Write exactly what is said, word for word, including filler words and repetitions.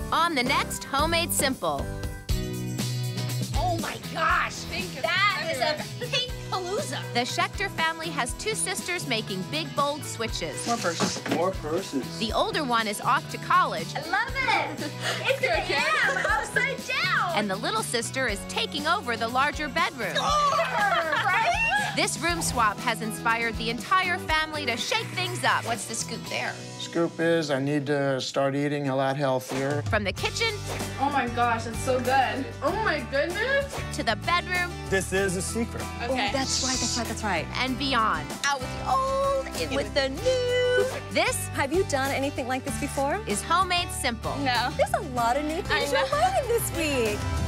On the next Homemade Simple. Oh my gosh! That is a pink palooza. The Schechter family has two sisters making big, bold switches. More purses. More purses. The older one is off to college. I love it! It's an M upside down! And the little sister is taking over the larger bedroom. Right? This room swap has inspired the entire family to shake things up. What's the scoop there? Scoop is I need to start eating a lot healthier. From the kitchen Oh my gosh, that's so good. Oh my goodness. to the bedroom This is a secret. Okay. That's right, that's right, that's right. and beyond. Out with the old, in with the new. This Have you done anything like this before? is Homemade Simple. No. There's a lot of new things I you're know. learning this week.